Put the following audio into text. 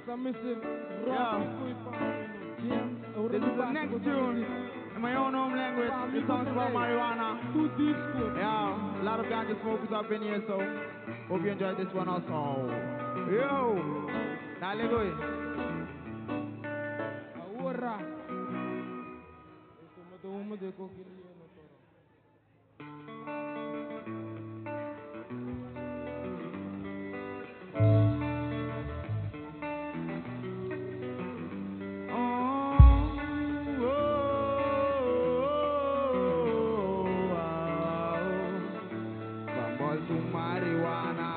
Missing Yeah. James, This is the next tune in my own home language. It talks about marijuana. Too deep school. Yeah, a lot of ganja smokers up in here, so hope you enjoyed this one also. Yo, dale go. Ahora. Esto me tomo de coquillo. Marijuana.